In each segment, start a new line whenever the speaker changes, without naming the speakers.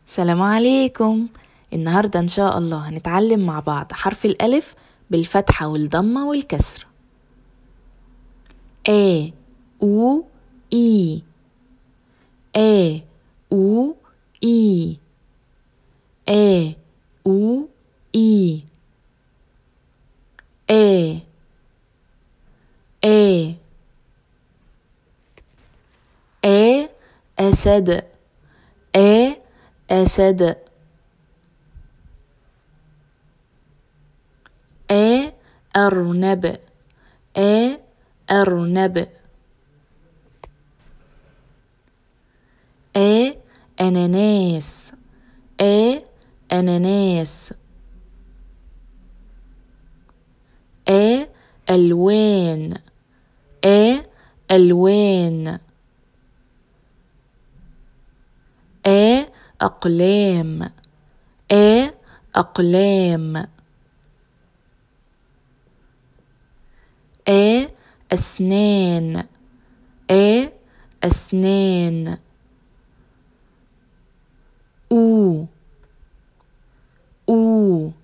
السلام عليكم. النهاردة إن شاء الله هنتعلم مع بعض حرف الألف بالفتحة والضمة والكسر. آ أو إي آ أو إي آ أو إي آ آ آ أسد آ أسد أرنب أرنب أناناس أناناس ألوان ألوان أقلام أقلام أسنان أسنان أو أو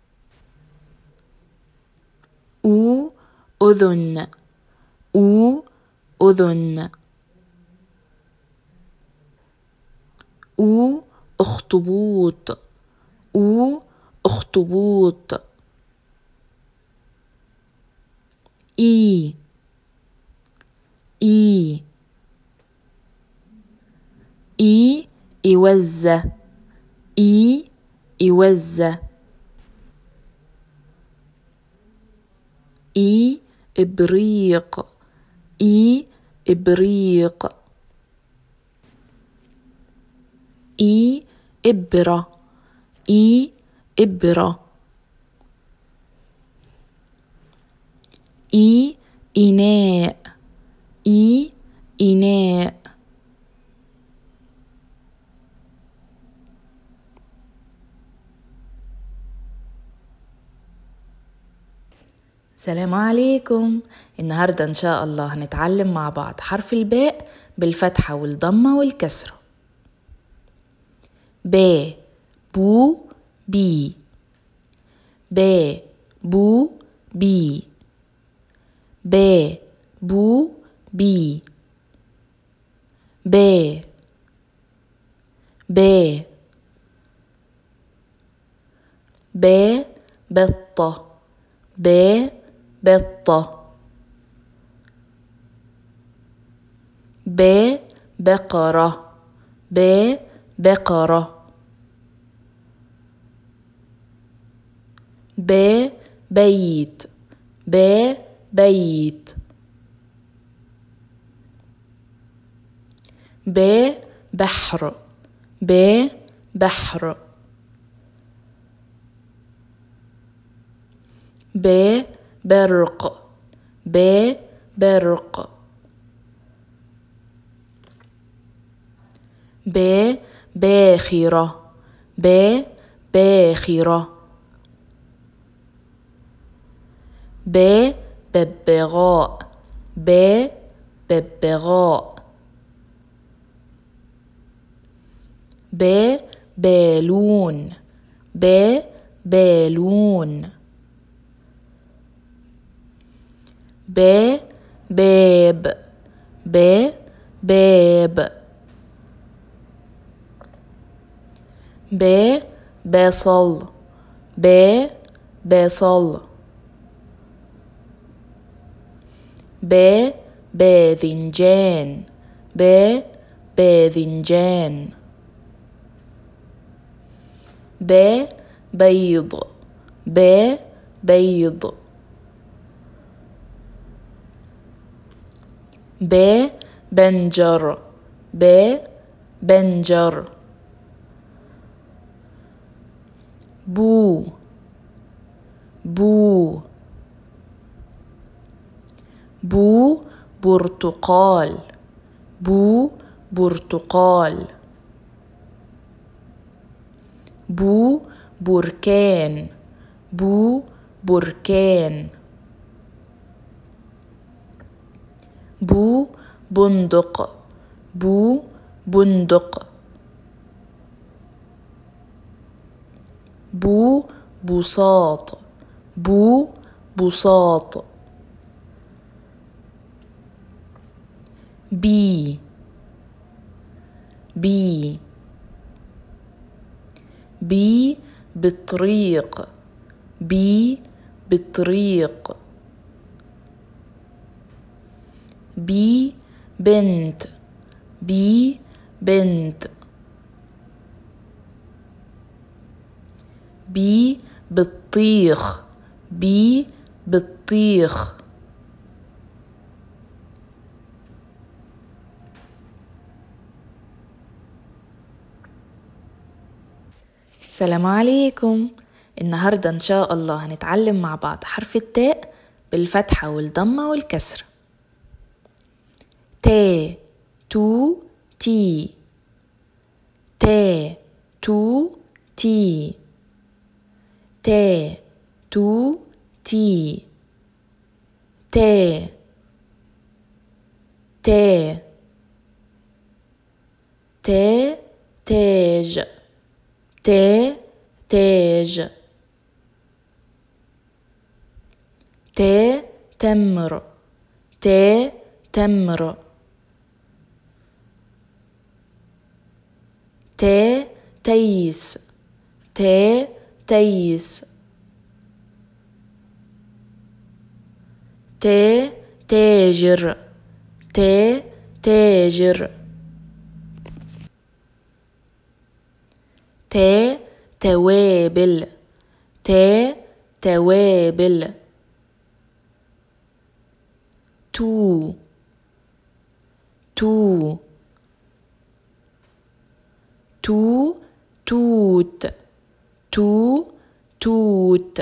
أو أذن أو أذن أو أخطبوط أو أخطبوط إي إي إي إوزة إي إوزة إي إبريق إي إبريق إي إبرة إي إبرة إي إناء إي إناء السلام عليكم. النهاردة إن شاء الله هنتعلم مع بعض حرف الباء بالفتحة والضمة والكسرة. با بو بي با بو بي با بو بي با با با بطة با بطة با بقرة با بقرة با بيت با بيت با بحر با بحر با برق با برق با باخرة با باخرة با ببغاء با ببغاء با بالون با بالون با باب با باب با بصل با بصل با باذنجان با باذنجان با بيض با بيض با بنجر با بنجر بو بو بو برتقال بو برتقال بو بركان بو بركان بو بندق بو بندق بو بساط، بو بساط. بي بي بي بالطريق، بي بالطريق. بي بنت، بي بنت. بي بطيخ، بي بطيخ. السلام عليكم. النهاردة إن شاء الله هنتعلم مع بعض حرف التاء بالفتحة والضمة والكسرة. تا، تو، تي. تا، تو، تي. تا، تو، تي. تا، تا. تا، تاج، تا، تاج. تا، تمر، تا، تمر. تا، تيس، تا، تيس. تا، تاجر، تا، تاجر. تا، توابل، تا، توابل. تو، تو. تو، توت، تو، توت.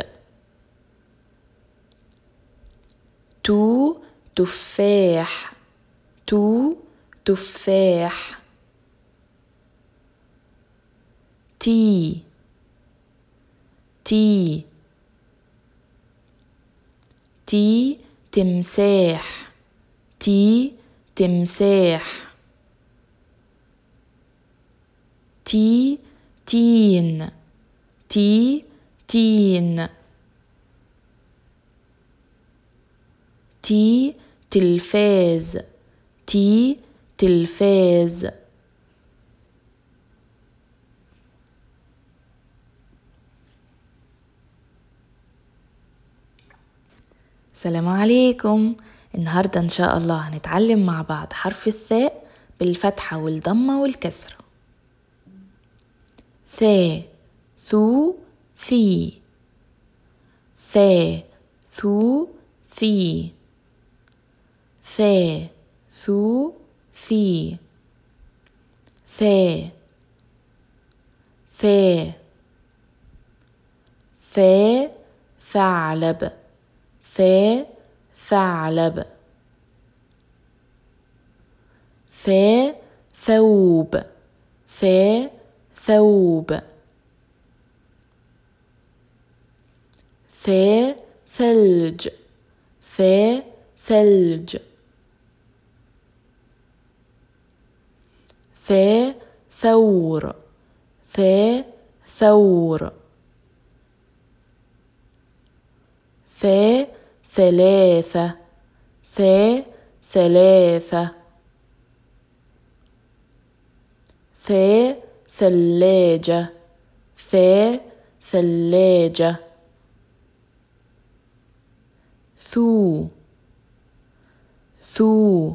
تو، تفاح، تو، تفاح. تي، تي. تي، تمساح، تي، تمساح. تي، تين، تي، تين. تي، تلفاز، تي، تلفاز. السلام عليكم. النهاردة إن شاء الله هنتعلم مع بعض حرف الثاء بالفتحة والضمة والكسرة. ثا، ثو، ثي. ثا، ثو، ثي. ثا، ثو، ثي. ثا، ثا. ثا، ثعلب، ثا، ثعلب. ثا، ثوب، ثا، ثوب. ثا، ثلج، ثا، ثلج. ثا، ثور، ثا، ثور. ثا، ثلاثة، ثا، ثلاثة. ثا، ثلاجة، ثا، ثلاجة. ثو، ثو.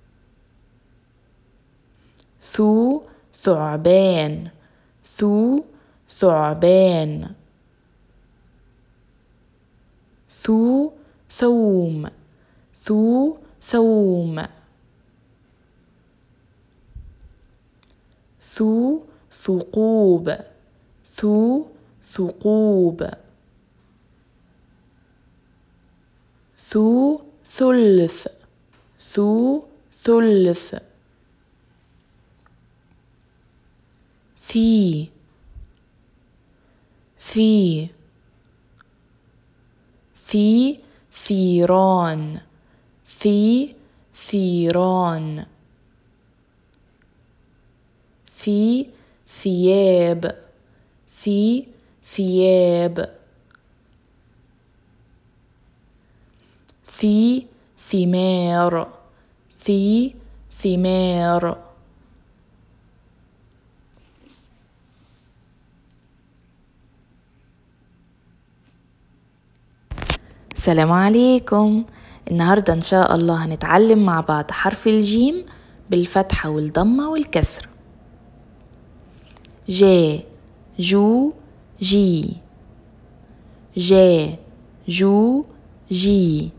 ثو، ثعبان، ثو، ثعبان. ثو، ثوم، ثو، ثوم. ثو، ثقوب، ثو، ثقوب. ثو، ثلث، ثو، ثلث. في، في. في، ثيران، في، ثيران. في، ثياب، في، ثياب. في ثمار. في ثمار. السلام عليكم. النهاردة إن شاء الله هنتعلم مع بعض حرف الجيم بالفتحة والضمة والكسر. جي، جو، جي. جي، جو، جي.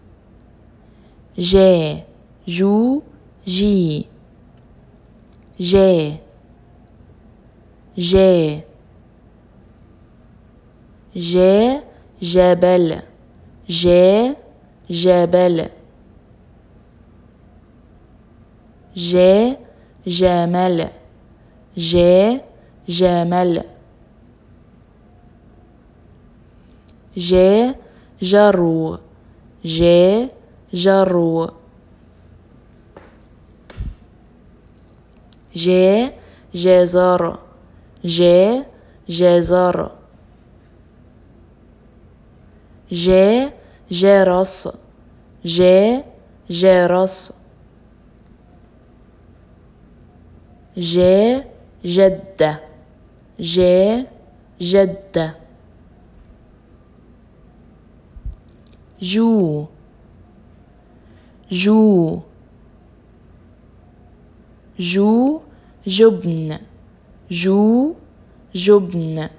جي، جو، جي. جي، جي. جي، جبل. جي، جبل. جي، جمل. جي، جمل. جي، جرو. جي، جرو. جي، جزر. جي، جزر. جي، جرس. جي، جرس. جي، جدة. جي، جدة. جو، جو. جو، جبن. جو، جبن.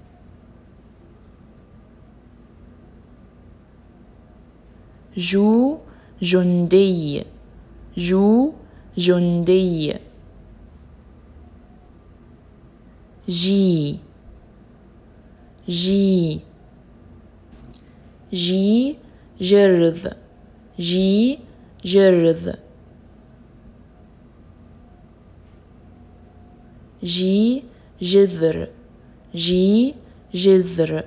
جو، جندي. جو، جندي. جي، جي. جي، جرذ. جي، جرذ. جي، جذر. جي، جذر.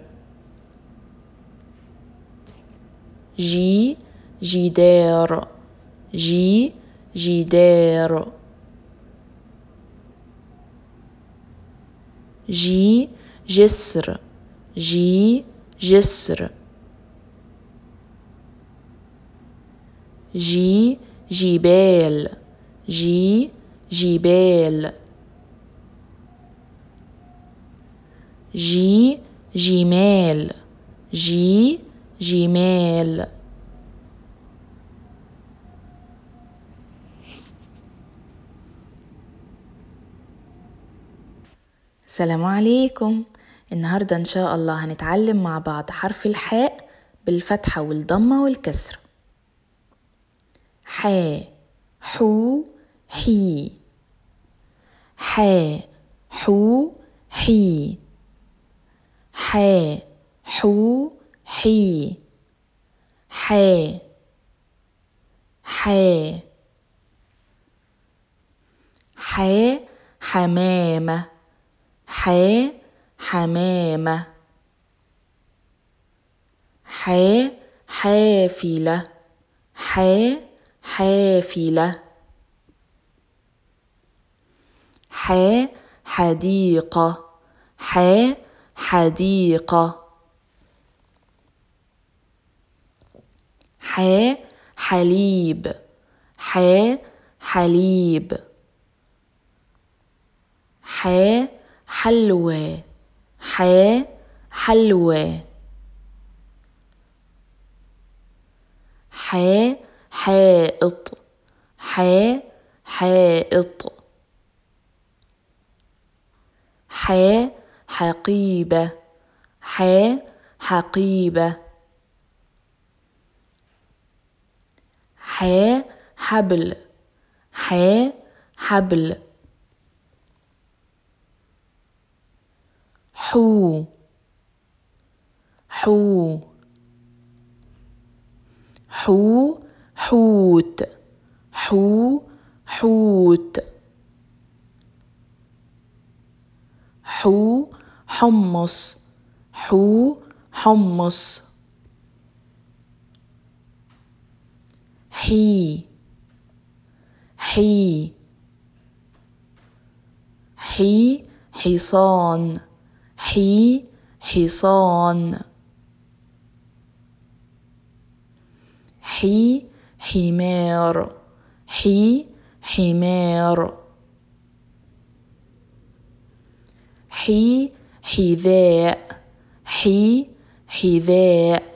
جي، جدار. جي، جدار. جي، جسر. جي، جسر. جي، جبال. جي، جبال. جي، جمال. جي، جمال. السلام عليكم. النهاردة إن شاء الله هنتعلم مع بعض حرف الحاء بالفتحة والضمة والكسر. حاء، حو، حي. حاء، حو، حي. حاء، حو، حي. حاء، حاء. حاء، حمامة. حاء، حمامة. حاء، حافلة. حاء، حافلة. حاء، حديقة. حاء، حديقة. حاء، حليب. حاء، حليب. حاء، حلوى. حاء، حلوى. حاء، حائط. حاء، حائط. حاء، حقيبة. حاء، حقيبة. حاء، حبل. حاء، حبل. حو، حو. حو، حوت. حو، حوت. حو، حمص. حو، حمص. حي، حي. حي، حصان. حي، حصان. حي حمار. حي حمار. حي حذاء. حي حذاء.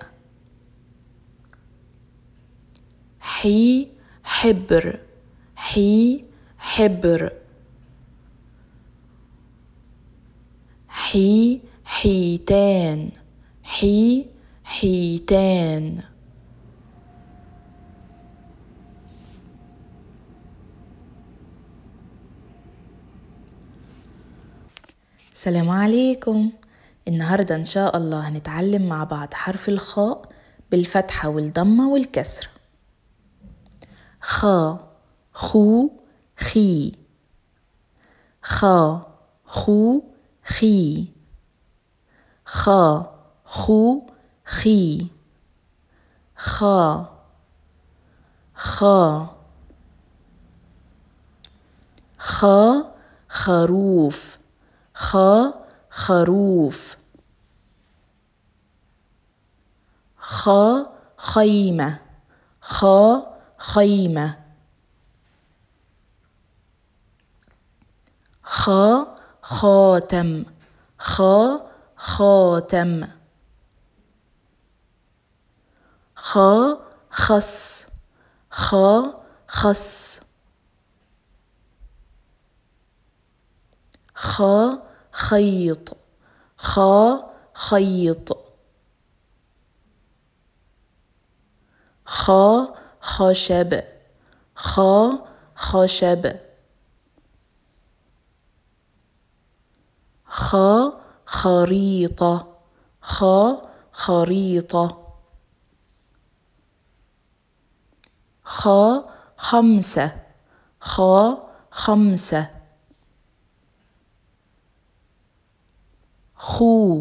حي حبر. حي حبر. حي حيتان. حي حيتان. السلام عليكم. النهاردة إن شاء الله هنتعلم مع بعض حرف الخاء بالفتحة والضمة والكسر. خا خو خي. خا خو خي. خا خو خي. خا خا. خا خروف. خا خروف. خا خيمة. خا خيمة. خا خاتم. خا خاتم. خا خس. خا خس. خا خيط. خا خيط. خا خشب. خا خشب. خا خريطة. خا خريطة. خا خمسة. خا خمسة. خو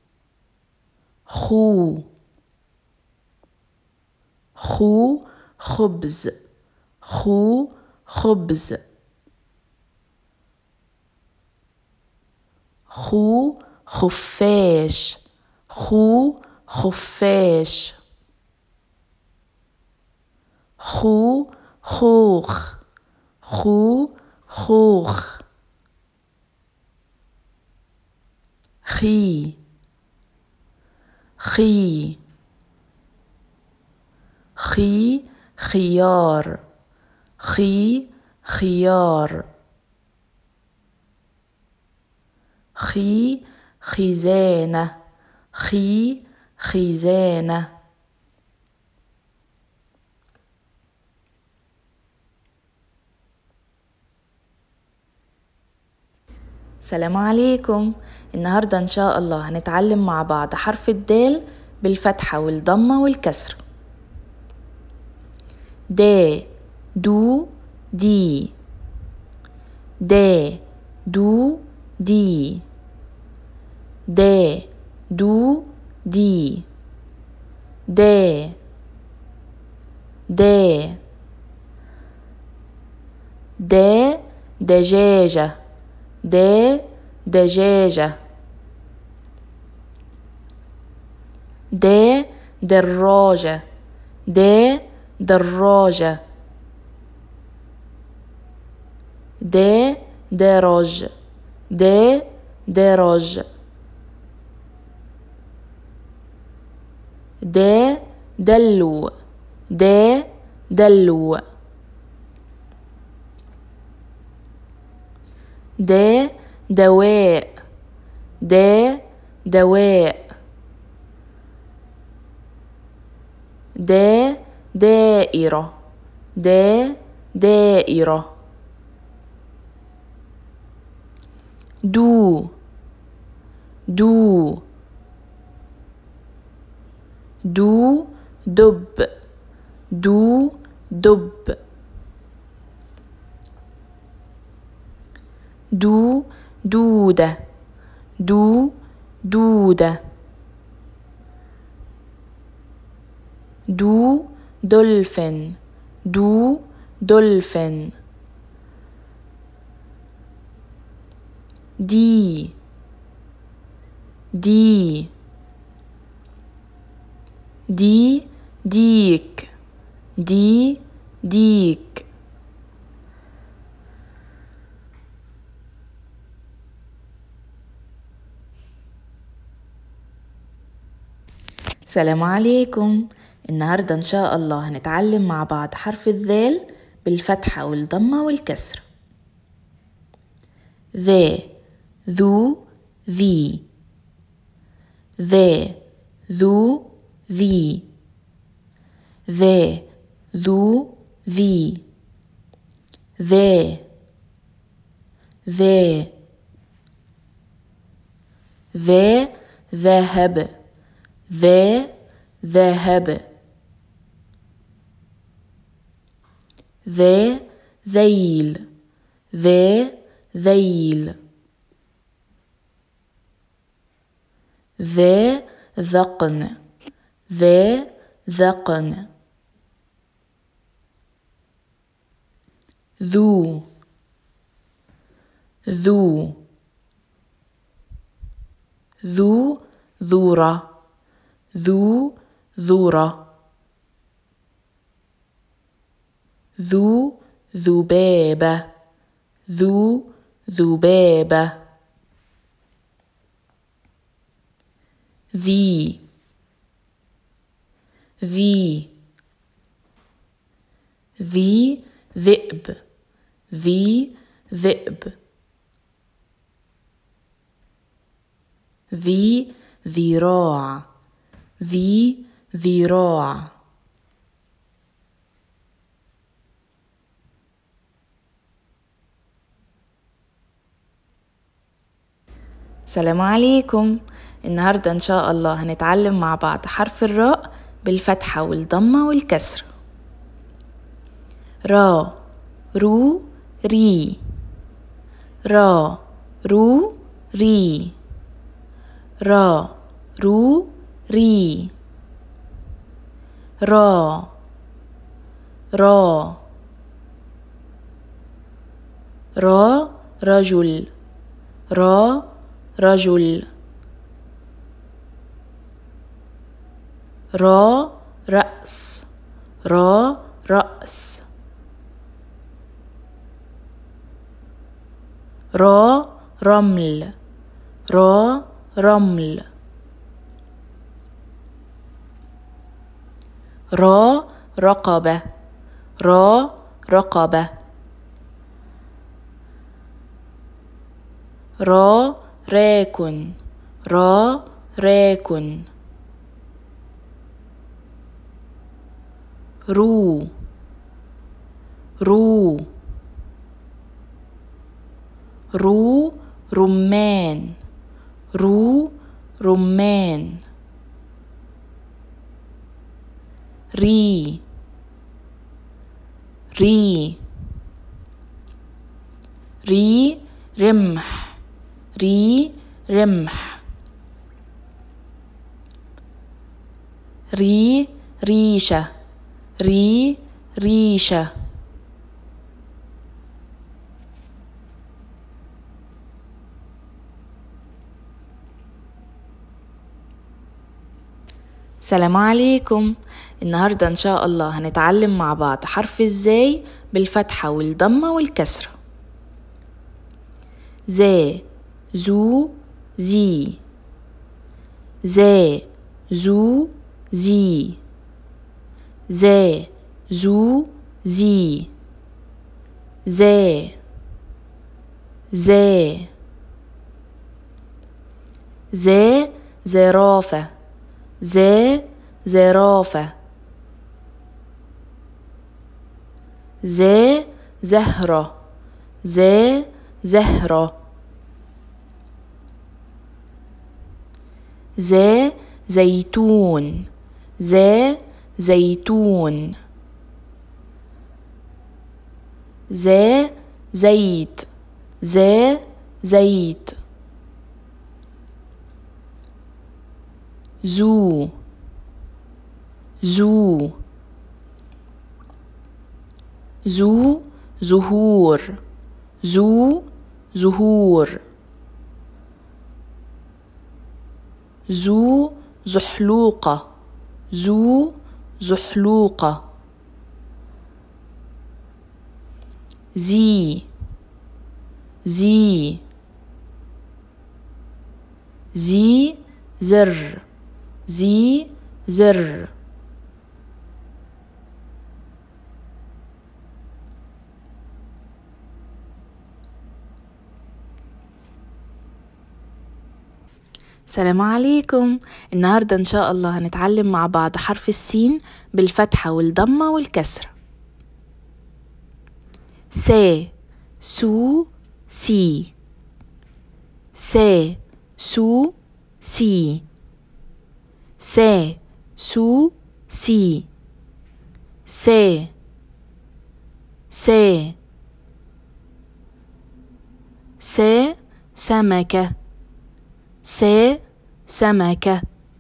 خو. خو خبز. خو خبز. خو خفاش. خو خفاش. خو خوخ. خو خوخ. خي خي. خي خيار. خي خيار. خي خزانة. خي خزانة. السلام عليكم. النهاردة إن شاء الله هنتعلم مع بعض حرف الدال بالفتحة والضمة والكسر. د دو دي. د دو دي. د دو دي. د د. د دجاجة. د دجاجة. د دراجة. د دراجة. د درج. د درج. د دلو. د دلو. د دواء. د دواء. د دائرة. د دائرة. دو دو. دو دب. دو دب. دو دودة. دو دودة. دو دولفين. دو دولفين. دي دي دي ديك دي ديك. السلام عليكم. النهاردة إن شاء الله هنتعلم مع بعض حرف الذال بالفتحة والضمة والكسر. ذا ذو ذي ذا ذو ذي ذا ذو ذي ذا ذا ذا ذهب ذا ذهب ذا ذيل ذا ذيل ذا ذقن ذا ذقن ذو ذو ذو ذورة ذو ذورة ذو ذبابة ذو ذبابة ذي ذي ذي ذئب ذي ذئب ذي ذراع ذي ذراع السلام عليكم. النهاردة إن شاء الله هنتعلم مع بعض حرف الراء بالفتحة والضمة والكسر. را رو ري را رو ري را رو ري را را را رجل را رجل را رأس را رأس را رمل را رمل را رقبة را رقبة را راكن را راكن رو رو رو رمان رو رمان ري ري ري رمح ري رمح ري ريشة ري ريشة السلام عليكم. النهاردة إن شاء الله هنتعلم مع بعض حرف الزاي بالفتحة والضمة والكسرة. زا زو زي زا زو زي زا زو زي زا زا زا زرافة زا زرافة زا زهرة زا زهرة زا زيتون زا زيتون زا زيت زا زيت زو زو زو زهور زو زهور ذو زحلوقة، ذو زحلوقة. ذي ذي ذي زر، ذي زر. السلام عليكم. النهاردة إن شاء الله هنتعلم مع بعض حرف السين بالفتحة والضمة والكسرة. س سو سي، س سو سي، س سو سي، س س س سمكة، س سمكة.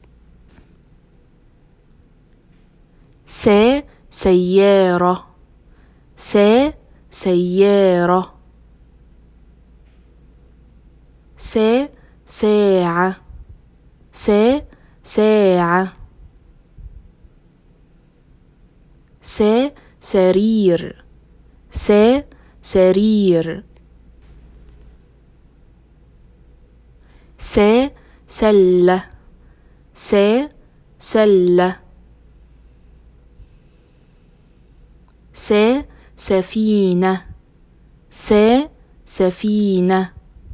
س سيارة، س سيارة. س ساعة، س ساعة. س سرير، س سرير. س سلة، س سلة. س سفينة، س سفينة.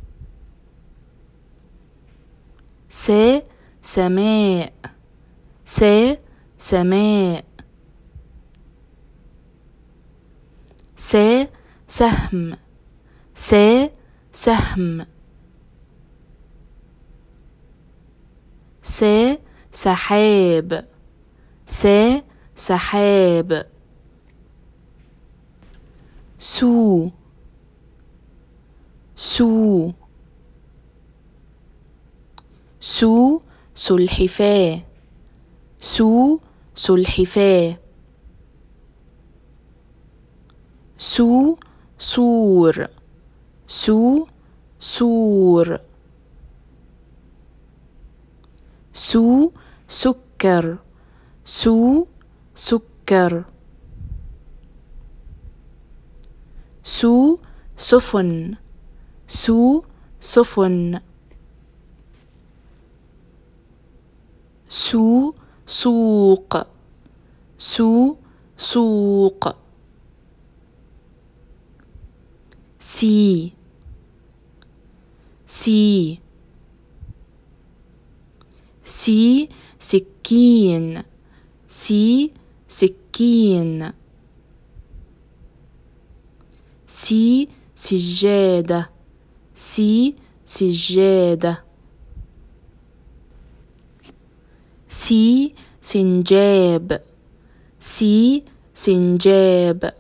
س سماء، س سماء. س سهم، س سهم. س سحاب، س سحاب. سو سو سو سلحفاة، سو سلحفاة. سو سور، سو سور. سو سكر، سو سكر. سو سفن، سو سفن. سو سوق، سو سوق. سي سي سي سكين، سي سكين. سي سجادة، سي سجادة. سي سنجاب، سي سنجاب.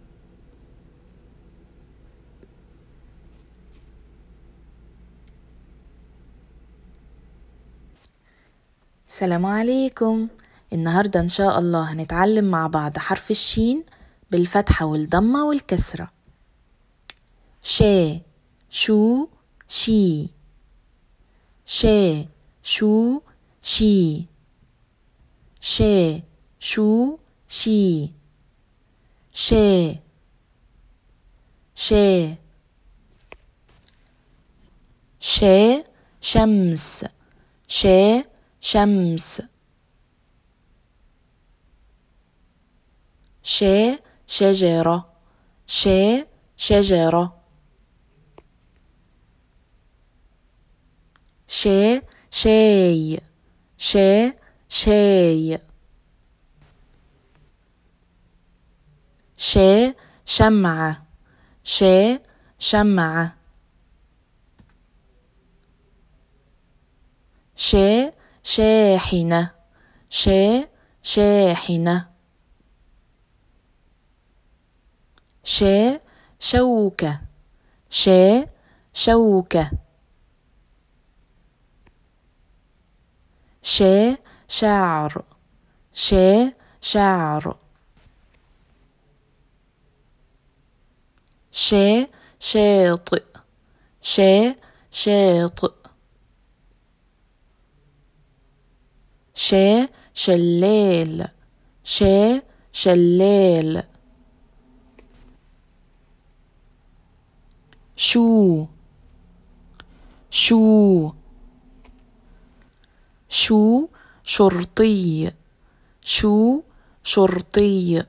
السلام عليكم. النهاردة إن شاء الله هنتعلم مع بعض حرف الشين بالفتحة والضمة والكسرة. شا شو شي، شا شو شي، شا شو شي. شا شا شا شمس، شا شمس. شا شجرة، شا شجرة. شا شاي، شا شاي. شا شمعة، شا شمعة. شا شاحنة، شا شاحنة. شا شوكة، شا شوكة. شا شعر، شا شعر. شا شاطئ، شا شاطئ. شا شلال، شا شلال. شو شو شو شرطي، شو شرطي.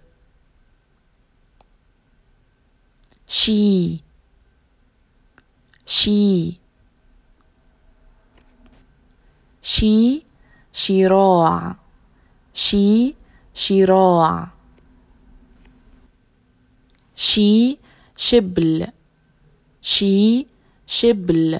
شي شي شي شراع، شي شراع. شي شبل، شي شبل.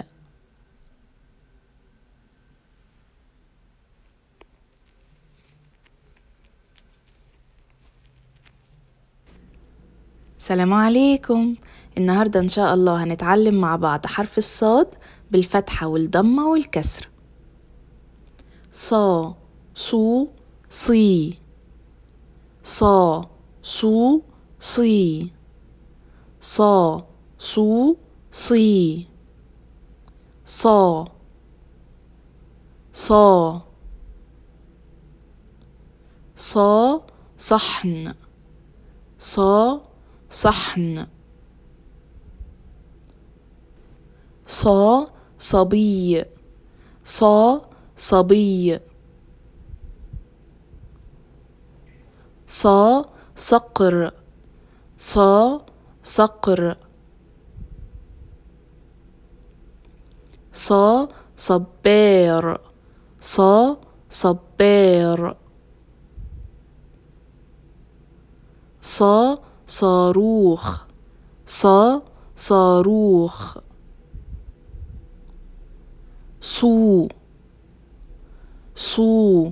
السلام عليكم. النهاردة إن شاء الله هنتعلم مع بعض حرف الصاد بالفتحة والضمة والكسر. صا صو صي، صا صو صي، صا صو صي. صا صا صا صحن، صا صحن. صا صبي، صا صبي. صا صقر، صا صقر. صا صبار، صا صبار. صا صاروخ، صا صاروخ. صو صو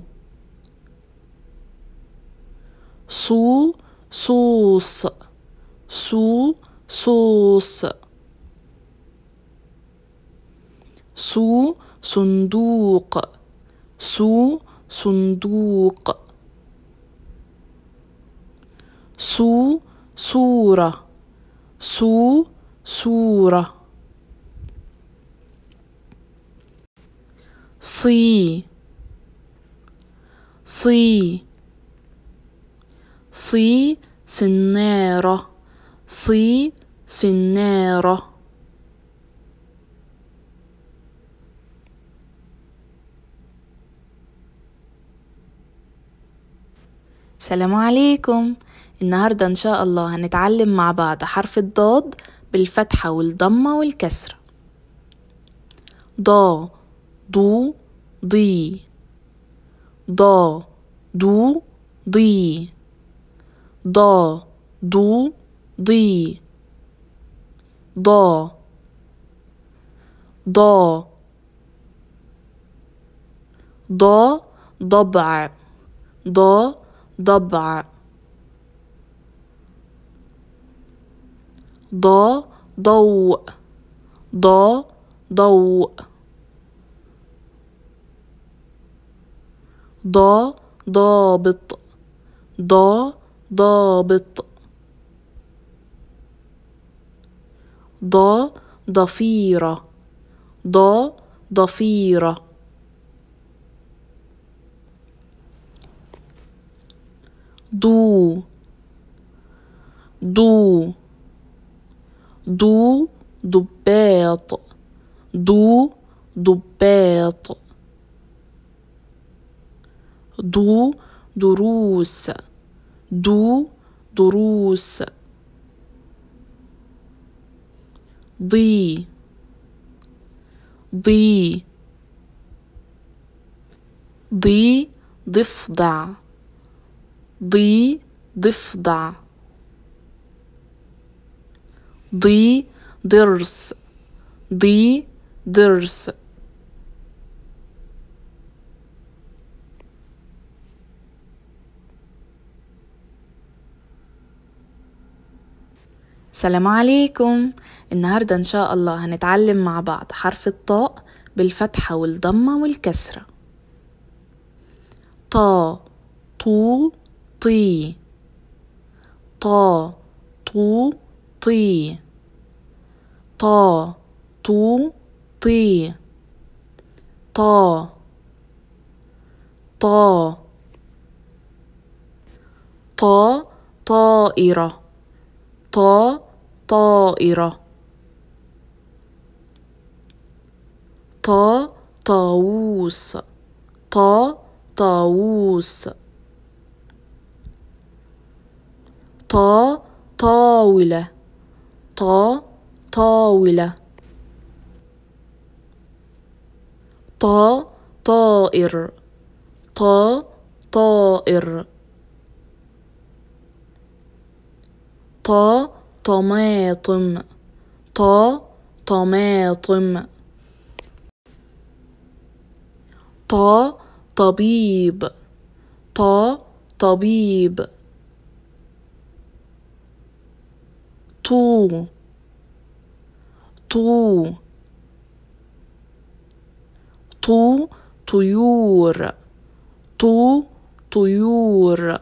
صو صوص، صو صوص. صو صندوق، صو صندوق. صو صورة، صو صورة. صي صي صي سنارة، صي سنارة. السلام عليكم. النهاردة إن شاء الله هنتعلم مع بعض حرف الضاد بالفتحة والضمة والكسر. ضا ضو ضي، ضا ضو ضي، ضا ضو ضي. ضا ضا ضا ضبع، ضا ضبع. ضا ضوء، ضا ضوء. ضا ضابط، ضا ضابط. ضا ضفيرة، ضا ضفيرة. ضو ضو ضو ضباط، ضو ضباط. ضو دروس، ضو دروس. ضي ضي ضي ضفدع، ضي ضفدع. ضي ضرس، ضي ضرس. السلام عليكم. النهاردة إن شاء الله هنتعلم مع بعض حرف الطاء بالفتحة والضمة والكسرة. طا طو طي، طا طو طي، طا طو طي. طا طا طا طائرة طا طائرة طا طاووس طا طاووس طا طاولة طا طاولة طا طائر طا طائر طا طماطم طا طماطم طا طبيب طا طبيب طو طو طو طيور طو طيور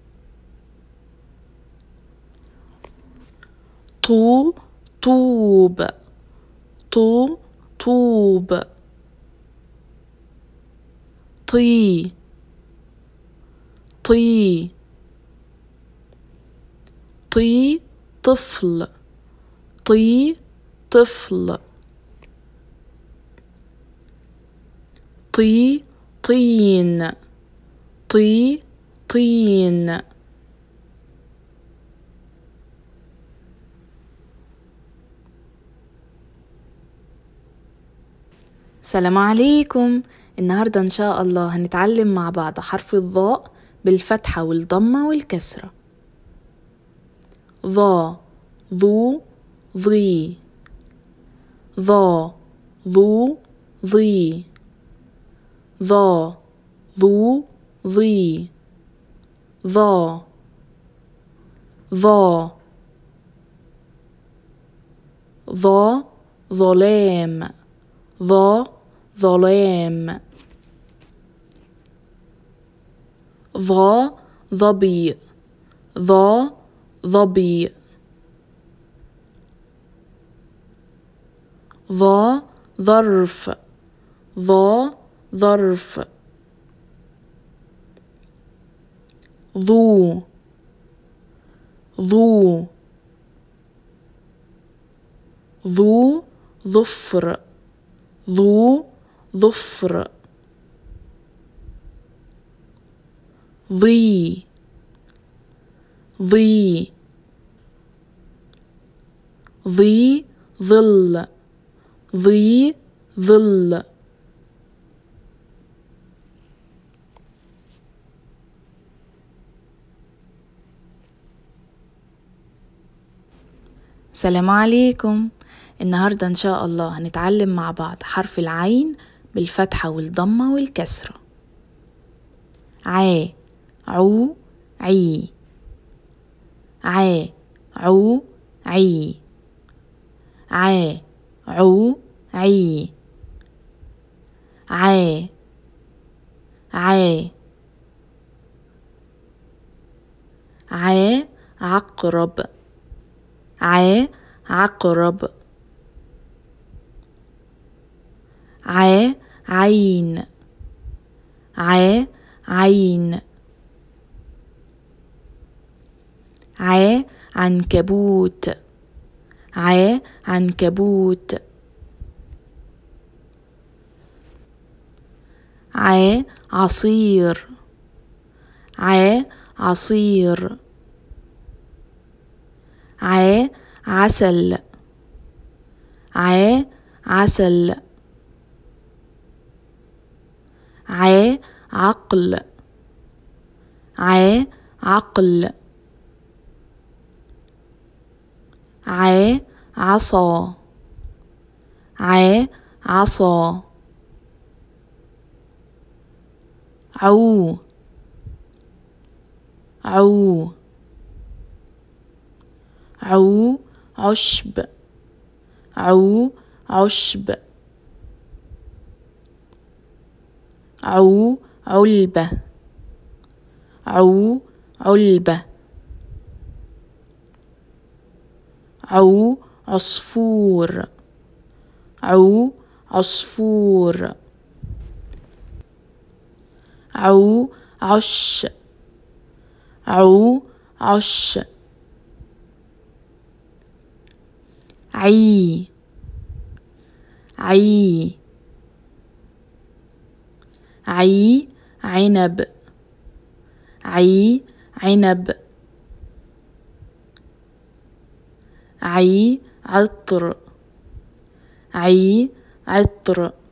طو طوب طو طوب طي طي طي طفل طي طفل طي طين طي طين السلام عليكم. النهاردة إن شاء الله هنتعلم مع بعض حرف الظاء بالفتحة والضمة والكسرة. ظا ظو ظي ظا ظو ظي ظا ظو ظي ظا ظا ظا ظلام ظا ظلام ظا ظبي ظا ظبي ظا ظرف ظا ظرف ظو ظو ظو ظفر ظو ظفر ظي ظي ظي ظل ظي ظل السلام عليكم. النهاردة إن شاء الله هنتعلم مع بعض حرف العين بالفتحة والضمة والكسرة. ع عو عي ع عو عي ع عو عي ع ع ع عقرب ع عقرب ع عين ع عين ع عنكبوت ع عنكبوت ع عصير ع عصير ع عسل ع عسل ع عقل ع عقل ع عصا ع عصا عو عو عو عشب عو عشب عو علبة عو علبة عو عصفور عو عصفور عو عش عو عش عي عي عي عنب عي عنب عي عطر عي عطر